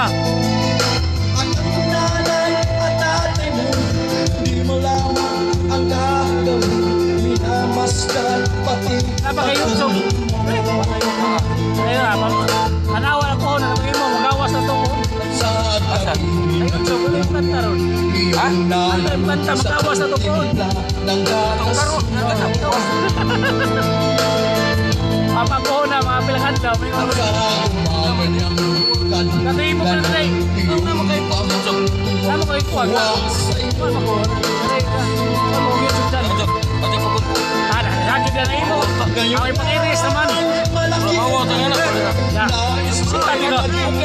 Ang nanay at tatay mo, di mo lamang ang gagawin. Minamasdan pati Napakayusog. Ayun na, tanawa na po na namin mo, magawas na ito po. sa Ayusog, ano yung kanta ron? iyong nanay Ang kanta, magawas na ito po. ng gatas. Papa po na, mga pilakanta. Ang kaumaman niyang Natay mo ka na tayo. Nama kayo po. Nama ko. Ano mo yung sugdan? Lagi ka na imo. Ako yung panginis naman. Mawa tayo na. Nais ko Tadi ka.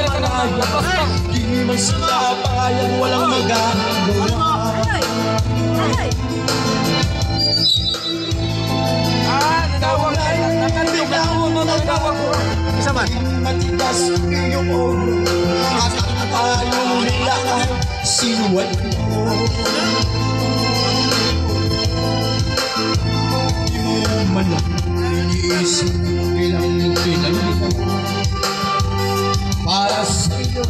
di man sila payag walang magagawa. Isa man. Matigas iyong ulo at tayong nila sinuway mo. Di mo man lang iniisip ilang pinagdito para sa'yo.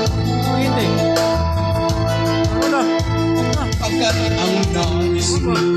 Hindi. Ano? Pagkat ang nais mo